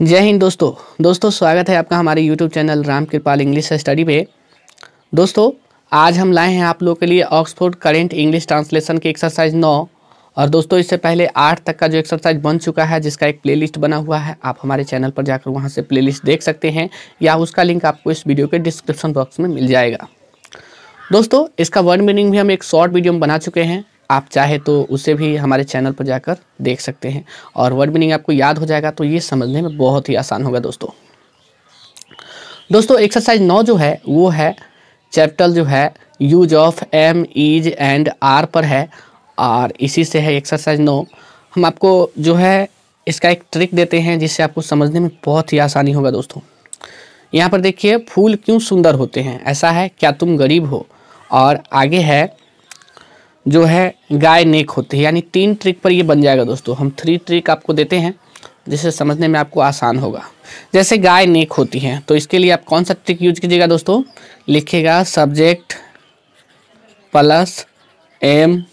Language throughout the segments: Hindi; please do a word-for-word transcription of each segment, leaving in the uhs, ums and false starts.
जय हिंद दोस्तों दोस्तों स्वागत है आपका हमारे YouTube channel Ram Kripal English study पे। दोस्तों आज हम लाए हैं आप लोगों के लिए ऑक्सफोर्ड करेंट इंग्लिश ट्रांसलेशन की एक्सरसाइज नौ। और दोस्तों इससे पहले आठ तक का जो एक्सरसाइज बन चुका है जिसका एक प्लेलिस्ट बना हुआ है, आप हमारे चैनल पर जाकर वहां से प्लेलिस्ट देख सकते हैं या उसका लिंक आपको इस वीडियो के डिस्क्रिप्शन बॉक्स में मिल जाएगा। दोस्तों इसका वर्ड मीनिंग भी हम एक शॉर्ट वीडियो में बना चुके हैं, आप चाहे तो उसे भी हमारे चैनल पर जाकर देख सकते हैं और वर्ड मीनिंग आपको याद हो जाएगा तो ये समझने में बहुत ही आसान होगा। दोस्तों दोस्तों एक्सरसाइज नौ जो है वो है चैप्टर जो है use of am is and are पर है और इसी से है एक्सरसाइज नौ। हम आपको जो है इसका एक ट्रिक देते हैं जिससे आपको समझने में बहुत ही आसानी होगा। दोस्तों यहाँ पर देखिए, फूल क्यों सुंदर होते हैं, ऐसा है क्या तुम गरीब हो, और आगे है जो है गाय नेक होती है, यानी तीन ट्रिक पर ये बन जाएगा। दोस्तों हम थ्री ट्रिक आपको देते हैं जिससे समझने में आपको आसान होगा। जैसे गाय नेक होती है तो इसके लिए आप कौन सा ट्रिक यूज कीजिएगा दोस्तों, लिखिएगा subject plus am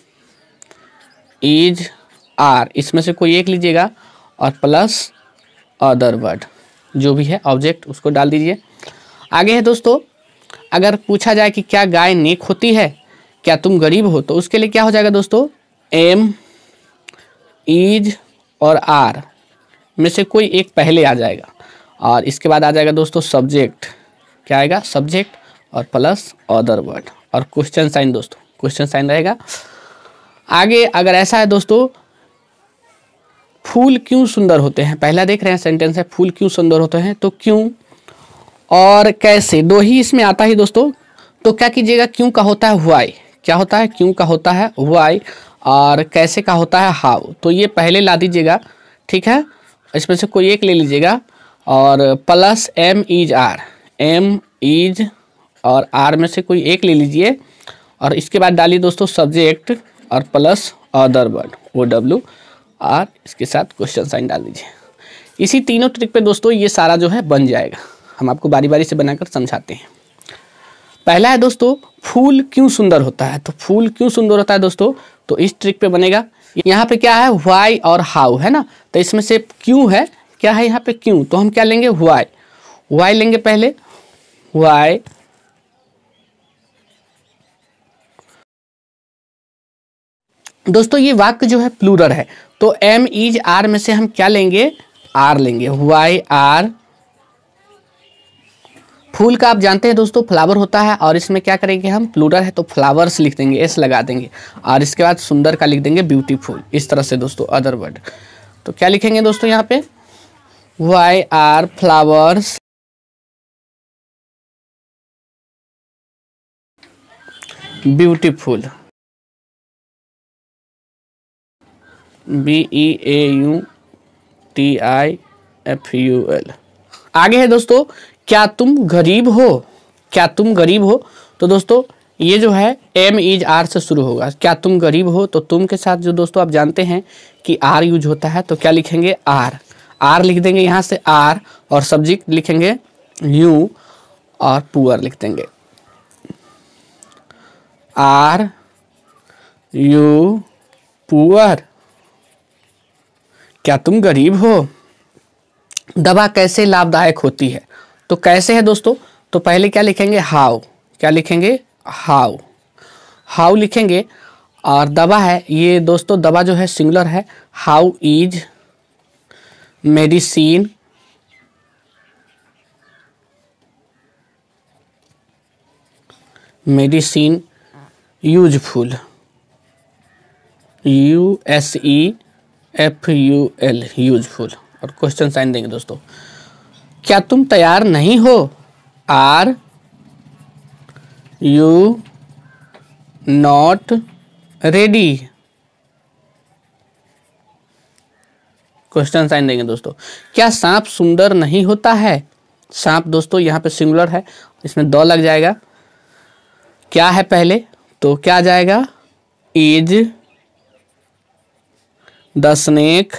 is are, इसमें से कोई एक लीजिएगा और प्लस अदर वर्ड जो भी है ऑब्जेक्ट उसको डाल दीजिए। आगे है दोस्तों, अगर पूछा जाए कि क्या गाय नेक होती है, क्या तुम गरीब हो, तो उसके लिए क्या हो जाएगा दोस्तों, एम इज और आर में से कोई एक पहले आ जाएगा और इसके बाद आ जाएगा दोस्तों सब्जेक्ट, क्या आएगा सब्जेक्ट और प्लस अदर वर्ड और क्वेश्चन साइन। दोस्तों क्वेश्चन साइन रहेगा। आगे अगर ऐसा है दोस्तों, फूल क्यों सुंदर होते हैं, पहला देख रहे हैं सेंटेंस है फूल क्यों सुंदर होते हैं, तो क्यों और कैसे दो ही इसमें आता है दोस्तों। तो क्या कीजिएगा, क्यों का होता है व्हाई, क्या होता है क्यों का होता है व्हाई, और कैसे का होता है हाउ, तो ये पहले ला दीजिएगा, ठीक है। इसमें से कोई एक ले लीजिएगा और plus am is are, am is और आर में से कोई एक ले लीजिए और इसके बाद डालिए दोस्तों सब्जेक्ट और plus other word O W और इसके साथ क्वेश्चन साइन डाल दीजिए। इसी तीनों ट्रिक पे दोस्तों ये सारा जो है बन जाएगा। हम आपको बारी बारी से बनाकर समझाते हैं। पहला है दोस्तों फूल क्यों सुंदर होता है, तो फूल क्यों सुंदर होता है दोस्तों, तो इस ट्रिक पे बनेगा। यहाँ पे क्या है व्हाई और हाउ है ना, तो इसमें से क्यों है, क्या है यहाँ पे क्यों, तो हम क्या लेंगे व्हाई, व्हाई लेंगे पहले, व्हाई दोस्तों ये वाक्य जो है प्लूरल है तो एम इज आर में से हम क्या लेंगे, आर लेंगे, व्हाई आर। फूल का आप जानते हैं दोस्तों फ्लावर होता है और इसमें क्या करेंगे हम, प्लूरल है तो फ्लावर्स लिख देंगे, एस लगा देंगे और इसके बाद सुंदर का लिख देंगे ब्यूटीफुल। इस तरह से दोस्तों अदर वर्ड, तो क्या लिखेंगे दोस्तों यहाँ पे, why are flowers beautiful, B E A U T I F U L. आगे है दोस्तों क्या तुम गरीब हो, क्या तुम गरीब हो, तो दोस्तों ये जो है एम इज आर से शुरू होगा, क्या तुम गरीब हो, तो तुम के साथ जो दोस्तों आप जानते हैं कि आर यूज होता है तो क्या लिखेंगे आर, आर लिख देंगे यहाँ से आर और सब्जेक्ट लिखेंगे यू और पुअर लिख देंगे, आर यू पुअर, क्या तुम गरीब हो। दवा कैसे लाभदायक होती है, तो कैसे है दोस्तों, तो पहले क्या लिखेंगे हाउ, क्या लिखेंगे हाउ, हाउ लिखेंगे और दवा है ये दोस्तों, दवा जो है सिंगुलर है, how is medicine medicine useful, U S E F U L useful और क्वेश्चन साइन देंगे दोस्तों। क्या तुम तैयार नहीं हो, are you not ready, question sign देंगे दोस्तों। क्या सांप सुंदर नहीं होता है, सांप दोस्तों यहाँ पे सिंगुलर है इसमें दो लग जाएगा, क्या है पहले, तो क्या आ जाएगा इज द स्नेक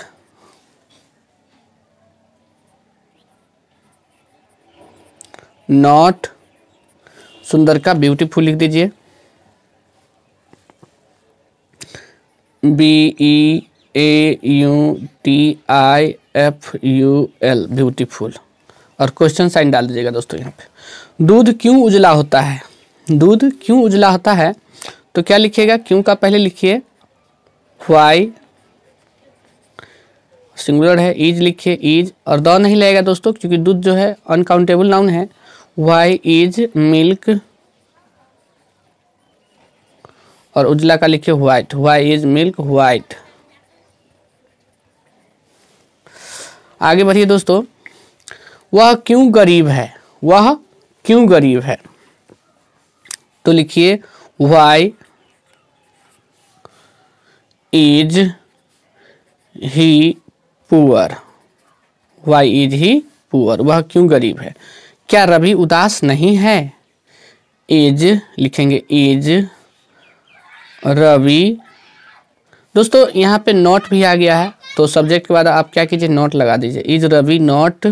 नॉट, सुंदर का ब्यूटीफुल लिख दीजिए, B E A U T I F U L, beautiful. और क्वेश्चन साइन डाल दीजिएगा दोस्तों यहाँ पे। दूध क्यों उजला होता है? दूध क्यों उजला होता है? तो क्या लिखिएगा? क्यों का पहले लिखिए व्हाई, सिंगुलर है, इज लिखिए इज, और द नहीं लगेगा दोस्तों क्योंकि दूध जो है अनकाउंटेबल नाउन है। व्हाई इज मिल्क, और उजला का लिखिए white, why is milk white. आगे बढ़िए दोस्तों। वह क्यों गरीब है? वह क्यों गरीब है? तो लिखिए why is he poor, why is he poor, वह क्यों गरीब है। क्या रवि उदास नहीं है? इज लिखेंगे इज रवि। दोस्तों यहाँ पे नॉट भी आ गया है तो सब्जेक्ट के बाद आप क्या कीजिए, नॉट लगा दीजिए। इज रवि नॉट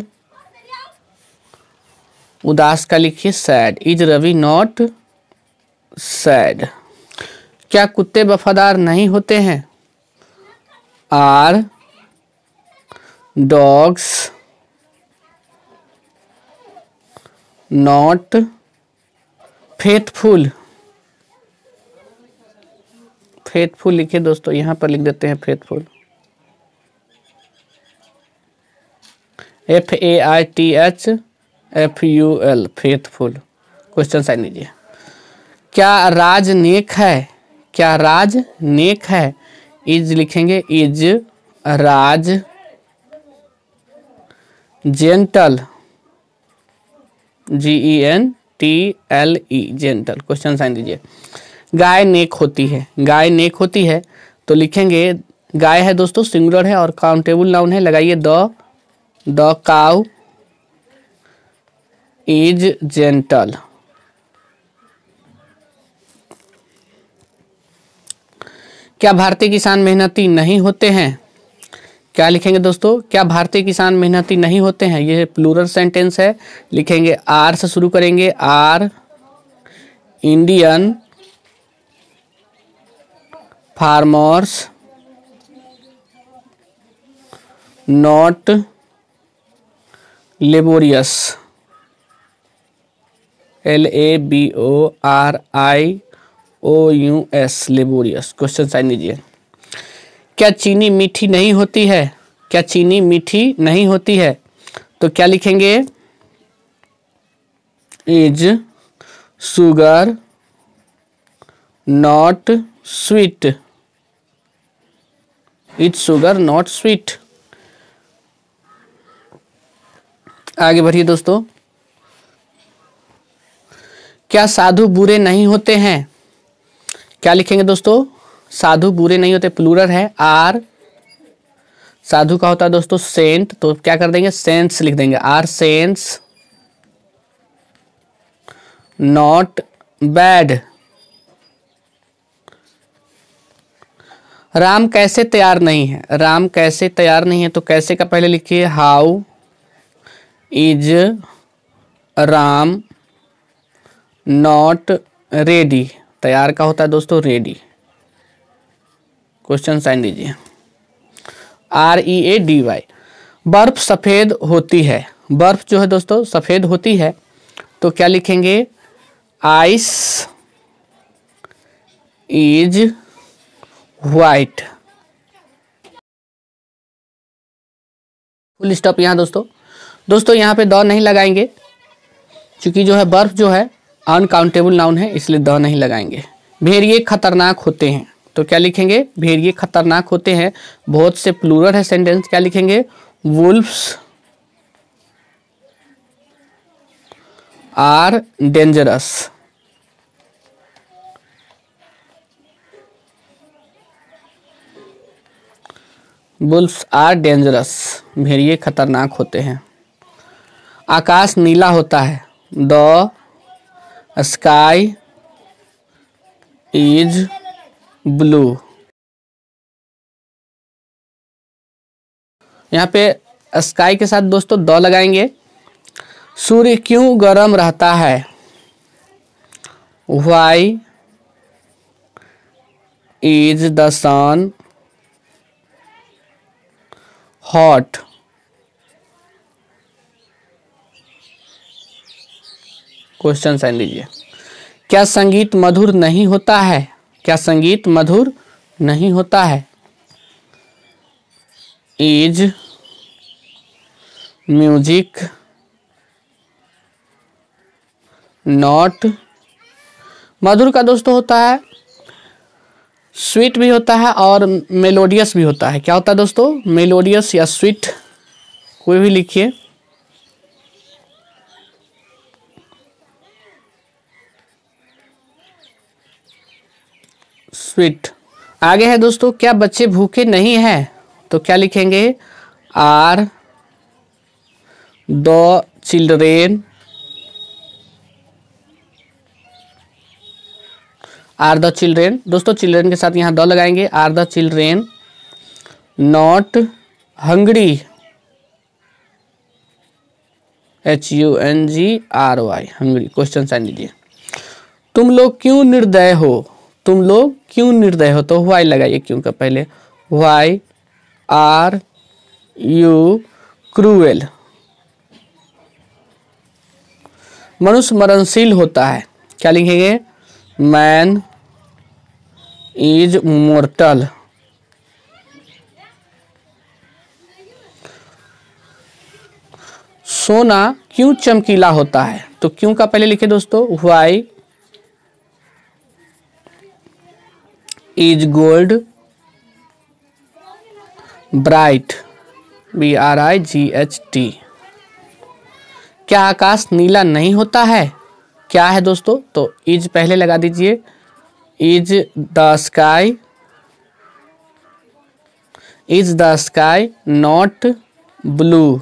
उदास का लिखिए sad, is Ravi not sad. क्या कुत्ते वफादार नहीं होते हैं? Are dogs not faithful, faithful लिखिए दोस्तों, यहां पर लिख देते हैं faithful, F A I T H F U L, faithful. Question sign लीजिए। क्या राज नेक है? क्या राज नेक है? इज लिखेंगे is Raj gentle, G E N T L E, gentle. Question sign दीजिए। गाय नेक होती है, गाय नेक होती है तो लिखेंगे गाय है दोस्तों सिंगुलर है और काउंटेबल नाउन है, लगाइए the, the cow is gentle. क्या भारतीय किसान मेहनती नहीं होते हैं? क्या लिखेंगे दोस्तों? क्या भारतीय किसान मेहनती नहीं होते हैं? ये प्लूरल सेंटेंस है, लिखेंगे आर से शुरू करेंगे, are Indian farmers not laborious, L A B O R I O U S, laborious. Question sign लीजिए। क्या चीनी मीठी नहीं होती है? क्या चीनी मीठी नहीं होती है? तो क्या लिखेंगे? Is sugar not sweet, is sugar not sweet. आगे बढ़िए दोस्तों। क्या साधु बुरे नहीं होते हैं? क्या लिखेंगे दोस्तों? साधु बुरे नहीं होते, प्लूरल है, आर साधु का होता है दोस्तों सेंट, तो क्या कर देंगे सेंट्स लिख देंगे, are saints not bad. Ram कैसे तैयार नहीं है? राम कैसे तैयार नहीं है तो कैसे का पहले लिखिए how is Ram not ready, तैयार का होता है दोस्तों रेडी। क्वेश्चन साइन दीजिए। R E A D Y. बर्फ सफेद होती है, बर्फ जो है दोस्तों सफेद होती है तो क्या लिखेंगे? Ice is white. Full stop यहाँ दोस्तों। दोस्तों यहाँ पे द नहीं लगाएंगे क्योंकि जो है बर्फ जो है अनकाउंटेबल नाउन है, इसलिए द नहीं लगाएंगे। भेड़िए खतरनाक होते हैं तो क्या लिखेंगे? भेड़िए खतरनाक होते हैं, बहुत से प्लूरल है सेंटेंस, क्या लिखेंगे? Wolfs are dangerous. Wolfs are dangerous, भेड़िए खतरनाक होते हैं। आकाश नीला होता है, द स्काई इज ब्लू। यहाँ पे स्काई के साथ दोस्तों द लगाएंगे। सूर्य क्यों गर्म रहता है? Why is the sun hot. Question sign लीजिए। क्या संगीत मधुर नहीं होता है? क्या संगीत मधुर नहीं होता है? Is music not. मधुर का दोस्तों होता है स्वीट भी होता है और मेलोडियस भी होता है। क्या होता है दोस्तों? मेलोडियस या स्वीट, कोई भी लिखिए। स्वीट। आगे है दोस्तों, क्या बच्चे भूखे नहीं हैं? तो क्या लिखेंगे? Are the children are the children दोस्तों चिल्ड्रेन के साथ यहाँ द लगाएंगे। Are the children not hungry. H U N G R Y hungry. Question sign लीजिए। तुम लोग क्यों निर्दय हो? तुम लोग क्यों निर्दय हो? तो वाई लगाइए क्यों का पहले। Why are you cruel. मनुष्य मरणशील होता है। क्या लिखेंगे? Man is mortal. सोना क्यों चमकीला होता है? तो क्यों का पहले लिखे दोस्तों। Why is gold bright. B R I G H T. क्या आकाश नीला नहीं होता है? क्या है दोस्तों? तो इज पहले लगा दीजिए। Is the sky is the sky not blue.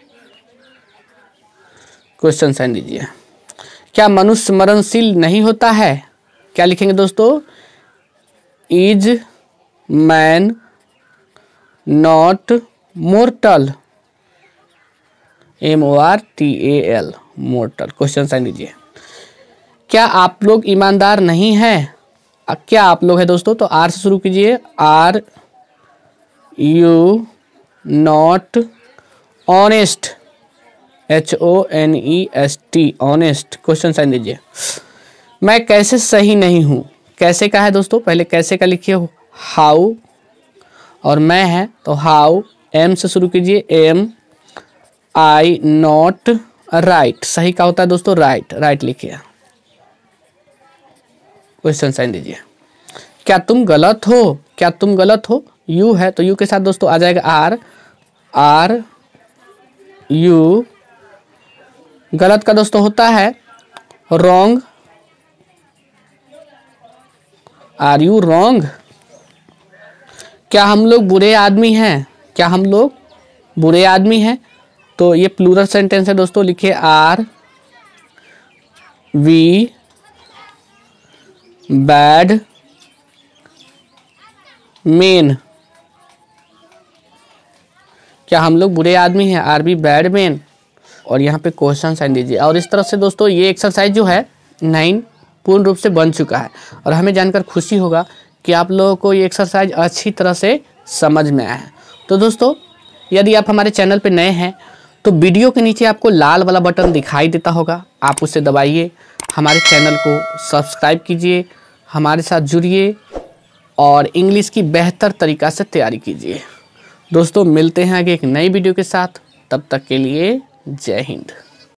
Question sign दीजिए। क्या मनुष्य मरणशील नहीं होता है? क्या लिखेंगे दोस्तों? Is man not mortal. M O R T A L mortal. Question sign दीजिए। क्या आप लोग ईमानदार नहीं हैं? क्या आप लोग है दोस्तों? तो आर से शुरू कीजिए। Are you not honest. H O N E S T honest. Question sign दीजिए। मैं कैसे सही नहीं हूँ? कैसे का है दोस्तों? पहले कैसे का लिखिए हाउ, और मैं है तो हाउ। एम से शुरू कीजिए। Am I not right. सही का होता है दोस्तों राइट। राइट लिखिए। क्वेश्चन साइन दीजिए। क्या तुम गलत हो? क्या तुम गलत हो? यू है तो यू के साथ दोस्तों आ जाएगा आर। Are you. गलत का दोस्तों होता है रॉन्ग। Are you wrong? क्या हम लोग बुरे आदमी हैं? क्या हम लोग बुरे आदमी हैं? तो ये प्लूरल सेंटेंस है दोस्तों। लिखिए आर वी बैड मेन। क्या हम लोग बुरे आदमी हैं? Are be bad man. और यहाँ पे क्वेश्चन साइन दीजिए। और इस तरह से दोस्तों ये एक्सरसाइज जो है नाइन पूर्ण रूप से बन चुका है। और हमें जानकर खुशी होगा कि आप लोगों को ये एक्सरसाइज अच्छी तरह से समझ में आया है। तो दोस्तों यदि आप हमारे चैनल पे नए हैं तो वीडियो के नीचे आपको लाल वाला बटन दिखाई देता होगा, आप उसे दबाइए। हमारे चैनल को सब्सक्राइब कीजिए, हमारे साथ जुड़िए और इंग्लिश की बेहतर तरीक़ा से तैयारी कीजिए। दोस्तों मिलते हैं आगे एक नई वीडियो के साथ। तब तक के लिए जय हिंद।